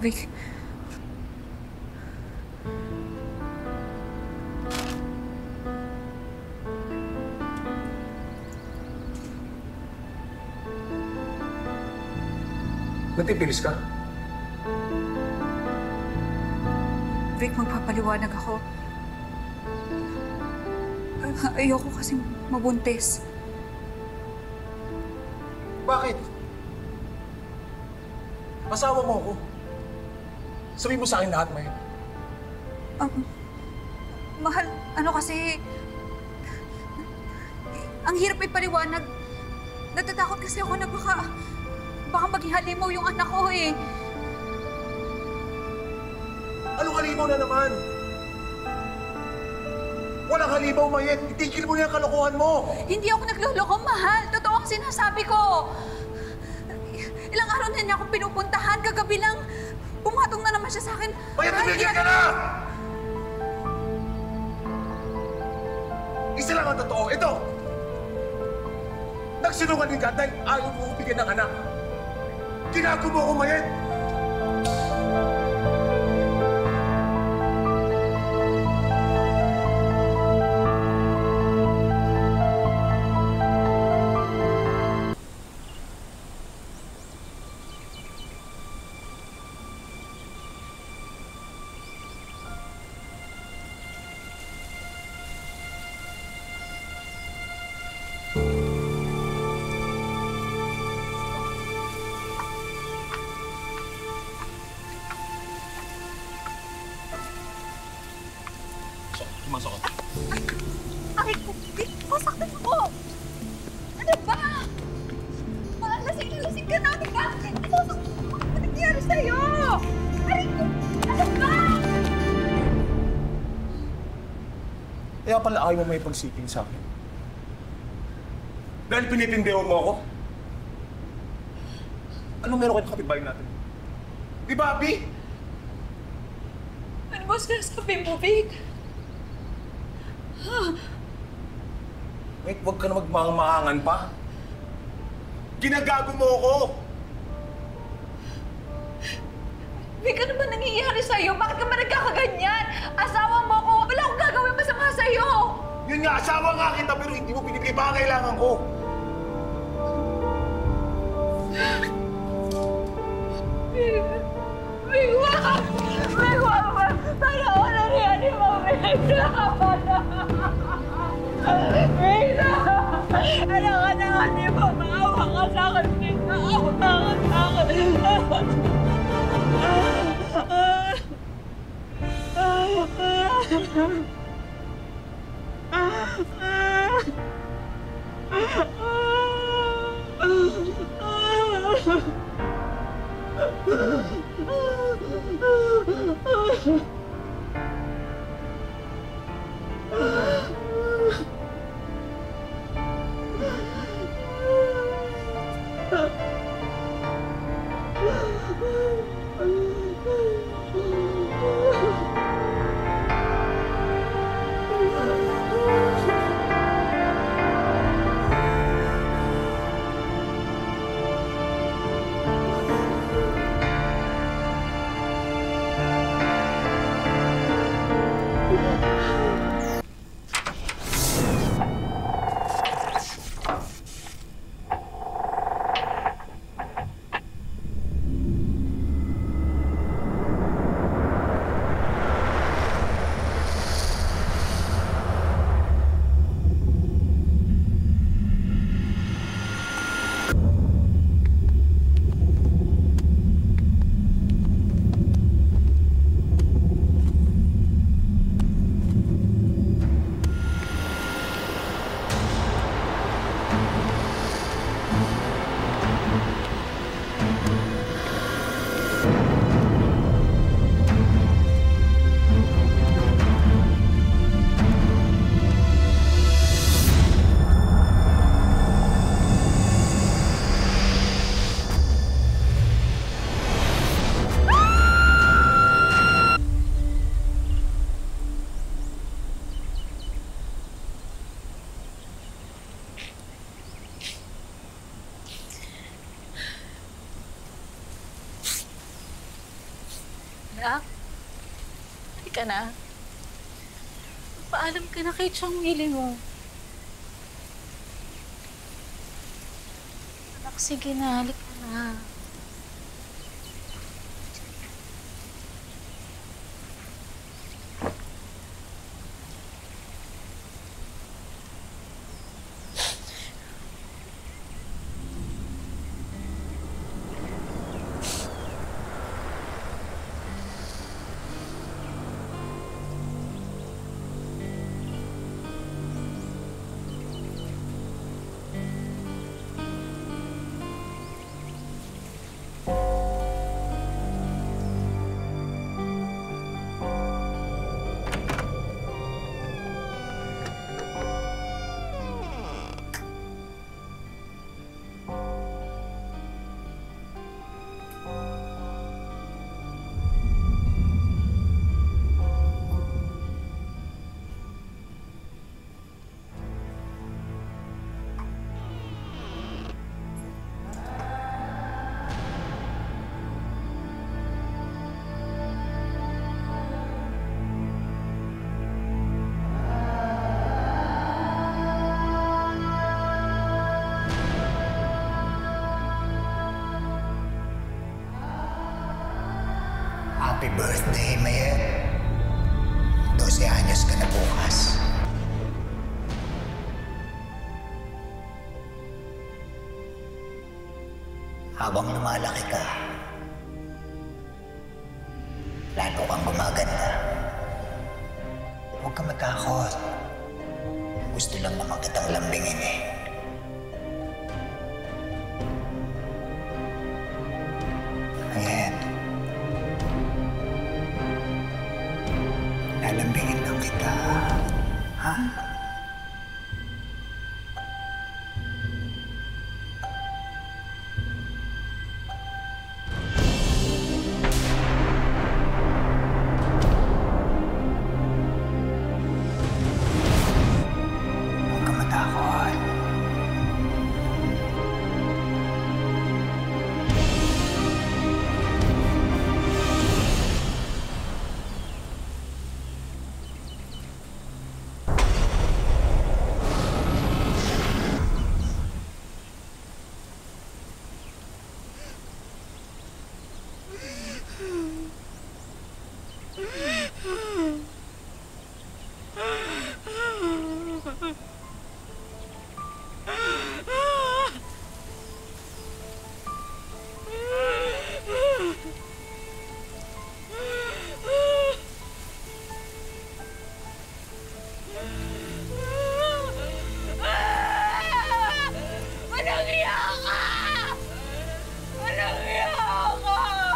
Vic. Natipilis ka? Vic, magpapaliwanag ako. Ayoko kasi mabuntis. Bakit? Asawa mo ako. Sabihin mo sa akin lahat ngayon. Mahal, ano kasi... Ang hirap ipaliwanag. Natatakot kasi ako na baka maging halimaw yung anak ko eh. Anong halimaw na naman? Walang halimaw, Mayet. Itigil mo na yung kalokohan mo. Hindi ako nagloloko, mahal. Totoo ang sinasabi ko. Ilang araw na niya akong pinupuntahan. Kagabi lang, pumatong na naman siya sa akin. Mayet, tumigil ka na! Isa lang ang totoo. Ito! Nagsinungaling ka dahil ayaw mo bigyan ng anak. Tinago mo ako, Mayet! Pumasok ka. Aray ko, masaktan ako! Ano ba? Lasing ka natin ba? Nasasaktan ako! Ano nangyari sa'yo? Aray ko, ano ba? Kaya pala ayaw mo may pagsiping sa akin. Dahil pinitindihan mo ako? Anong meron kayo kapitbahay natin? Di ba, Abby? Ano ba sinasabi mo, Vic? Wait, huwag ka na magmamangan pa. Ginagago mo ako! Vic, ano ba nangyayari sa'yo? Bakit ka ba nagkakaganyan? Asawa mo ko! Wala akong gagawin masama sa'yo! Yun nga, asawa nga kita pero hindi mo pinipili ba ang kailangan ko? Vic, wag! Vic, wag! Paano ako nangyari mo, Vic? Nakapa na! Vic, ano ka na nga, di ba? Maawa ka sa akin, Vic! Maawa ka sa akin! Anak, halika na. Paalam ka na kay Chong Mili mo. Anak, sige na, halika na. Happy birthday, Mayet. 12 anyos ka na bukas. Habang lumalaki ka, lalo kang gumaganda. Huwag ka matakot. Gusto lang naman kitang lambingin eh. Ayan. Lalambingin lang kita. Ha? Huwag ka matakot. Walang iya ka! Walang iya ka!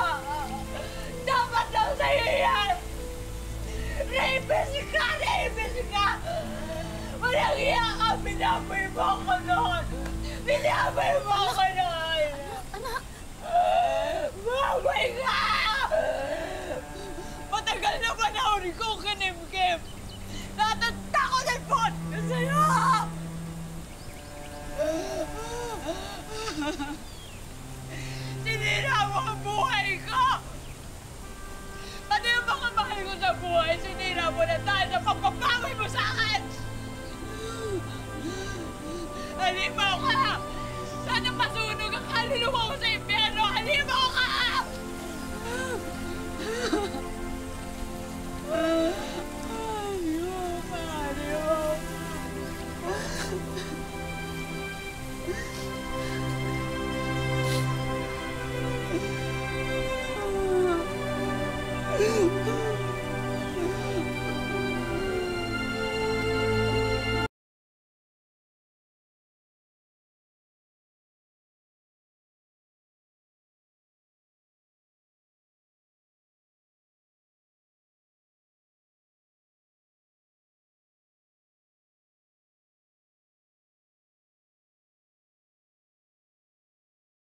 Dapat lang sa'yo yan! Rapist ka! Rapist ka! Walang iya ka! Binaboy mo ako noon! Binaboy mo ako noon! Anak! Baboy ka! Matagal na panahon kong kinimkim! Natatakot at pot na sa'yo! Sinira mo ang buhay ko! Pati yung mga mahal ko sa buhay, sinira mo na dahil sa pagpapawi mo sa akin! Halimaw ka! Sana masunog ang kaluluwa ko sa impyerno! Halimaw ka!